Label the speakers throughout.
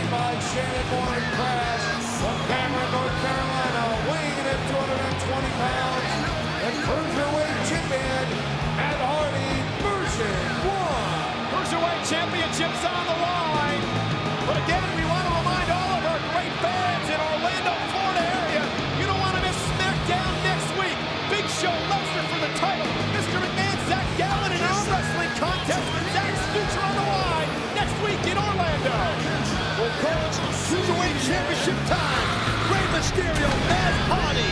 Speaker 1: by Shannon Moore and Crash from Cameron, North Carolina, weighing in at 220 pounds, and Cruiserweight champion, Matt Hardy, version 1.
Speaker 2: Cruiserweight Championship's on the line. But again, we want to remind all of our great fans in Orlando, Florida area, you don't want to miss SmackDown next week. Big Show, Lesnar for the title. Mr. McMahon, Zach Gallen in an arm wrestling contest with Zach's future on the line next week in Orlando.
Speaker 3: We'll call it Cruiserweight Championship time. Rey Mysterio, Matt Hardy.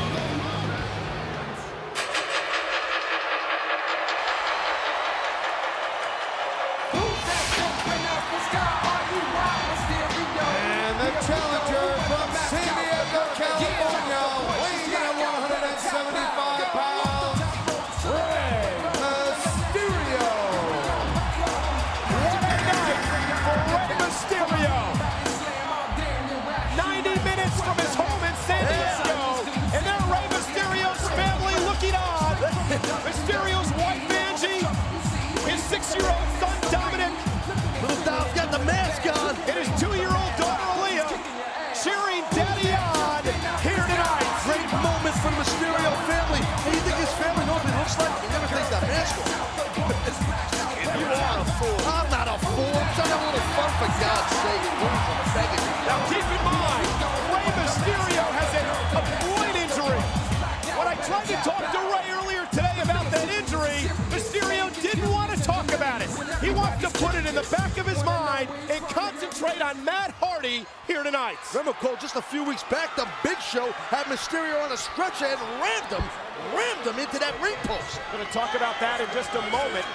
Speaker 1: And the challenger from San Diego, California, weighing in at 175 pounds, Rey Mysterio.
Speaker 2: What a night for Rey Mysterio. 90 minutes from his home in San Diego, and there Rey Mysterio's family looking on. Mysterio's wife Angie, his 6-year-old son Dominic,
Speaker 3: Little Dom's got the mask on.
Speaker 2: and his 2-year-old daughter Aaliyah cheering Daddy on here tonight.
Speaker 3: Great moment for the Mysterio family. Hey, you think his family knows what he looks like? He never takes that mask off. You are a fool. I'm not a fool. I'm trying to have a little fun, for God's sake. I'm begging you.
Speaker 2: Now keep in mind, Rey Mysterio has a groin injury. When I tried to talk to Rey earlier today about that injury, Mysterio didn't want to talk about it. He wants to put it in the back of his mind and concentrate on Matt Hardy here tonight.
Speaker 3: Remember, Cole, just a few weeks back, the Big Show had Mysterio on a stretcher and rammed him into that ring post.
Speaker 2: Going to talk about that in just a moment.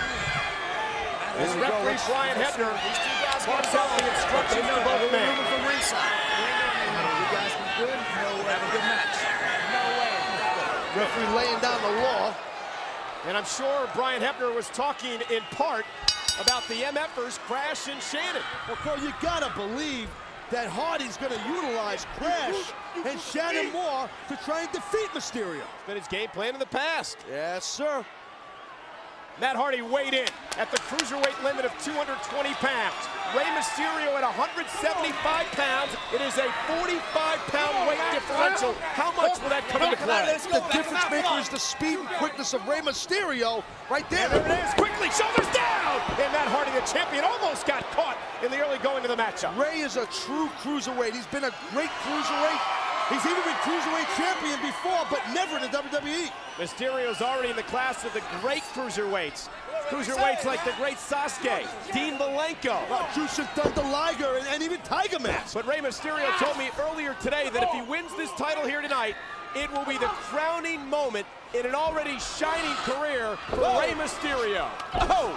Speaker 2: As referee Brian Hebner talks out the instructions to both men.
Speaker 4: From ringside. You guys be good. No, have a good match. No way.
Speaker 3: Referee laying down the law.
Speaker 2: And I'm sure Brian Hebner was talking in part about the MFers, Crash and Shannon.
Speaker 3: Well, Cole, you gotta believe that Hardy's gonna utilize Crash and Shannon Moore to try and defeat Mysterio.
Speaker 2: It's been his game plan in the past.
Speaker 3: Yes, sir.
Speaker 2: Matt Hardy weighed in at the cruiserweight limit of 220 pounds. Rey Mysterio at 175 pounds. It is a 45-pound weight differential. How much will that come into play?
Speaker 3: The difference maker is the speed and quickness of Rey Mysterio right there.
Speaker 2: There it is, quickly, shoulders down! And Matt Hardy, the champion, almost got caught in the early going of the matchup.
Speaker 3: Rey is a true cruiserweight. He's been a great cruiserweight. He's even been cruiserweight champion before, but never in the WWE.
Speaker 2: Mysterio's already in the class of the great cruiserweights. Cruiserweights like the great Sasuke, Dean Malenko.
Speaker 3: Jushin Thunder Liger and even Tiger Mask.
Speaker 2: But Rey Mysterio told me earlier today that if he wins this title here tonight, it will be the crowning moment in an already shining career for Rey Mysterio. Oh!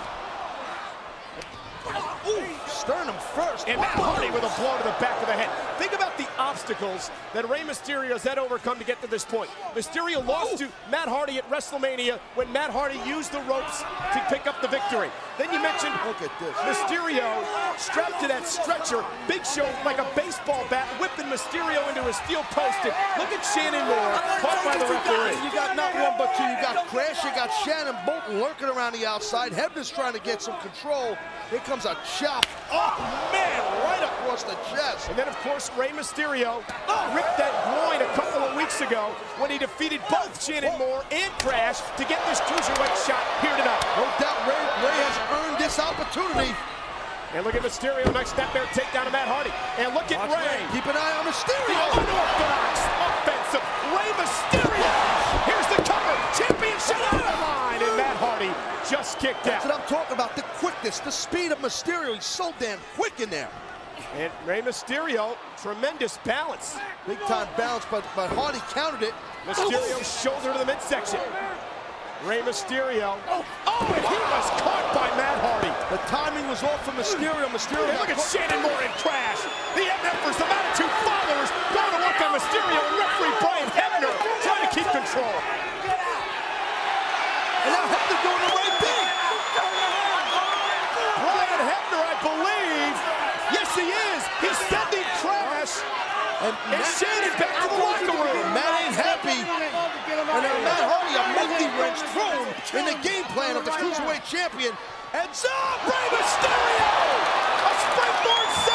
Speaker 3: Ooh, sternum first.
Speaker 2: And Matt Hardy with a blow to the back of the head. Think about the obstacles that Rey Mysterio's had overcome to get to this point. Mysterio lost to Matt Hardy at WrestleMania when Matt Hardy used the ropes to pick up the victory. Then you mentioned
Speaker 3: Look at this.
Speaker 2: Mysterio strapped to that stretcher. Big Show like a baseball bat whipping Mysterio into a steel post. And look at Shannon Moore caught by the referee.
Speaker 3: You got not one but two. You got Crash, you got Shannon both lurking around the outside. Hebner's trying to get some control. Here comes a chop. Oh, man, right across the chest.
Speaker 2: And then, of course, Rey Mysterio ripped that groin a couple of weeks ago when he defeated both Shannon Moore and Crash to get this cruiserweight shot here tonight.
Speaker 3: No doubt Rey has earned this opportunity.
Speaker 2: And look at Mysterio, nice snapmare takedown to Matt Hardy. And look at Rey.
Speaker 3: Keep an eye on
Speaker 2: The
Speaker 3: Mysterio.
Speaker 2: unorthodox offensive Rey Mysterio. Here's the cover. Championship on the line. And Matt Hardy just kicked
Speaker 3: That's
Speaker 2: out.
Speaker 3: what I'm talking about, the quickness, the speed of Mysterio. He's so damn quick in there.
Speaker 2: And Rey Mysterio, tremendous balance.
Speaker 3: Big time balance, but Hardy countered it.
Speaker 2: Mysterio's shoulder to the midsection. Rey Mysterio. Oh, and he was caught by Matt Hardy.
Speaker 3: The timing was off for Mysterio. Mysterio
Speaker 2: And look at Shannon Moore and Crash. The MFers, the Manitou followers, going to work on Mysterio and referee Brian Hebner trying to keep control.
Speaker 3: And now Hebner doing the right thing.
Speaker 2: Brian Hebner, I believe. Yes, he is. He's sending Crash and Shannon back to the locker room.
Speaker 3: Matt ain't happy. And now Matt Hardy, a multi-wrench thrown in the game plan of the Cruiserweight champion. And
Speaker 2: Rey Mysterio! A springboard